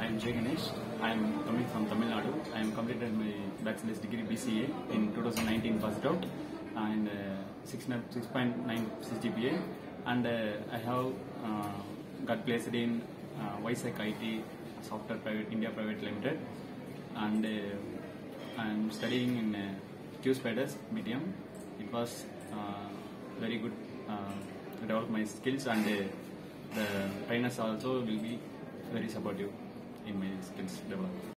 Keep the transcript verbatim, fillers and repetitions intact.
am JAIGANESH. I am coming from Tamil Nadu. I am completed my bachelor's degree B C A in two thousand nineteen first out and uh, six point nine G P A, and uh, I have uh, got placed in uh, Vizag I T Software Private India Private Limited, and uh, I am studying in uh, QSpiders B T M. It was uh, very good uh, to develop my skills, and uh, the trainers also will be very supportive in my skills development.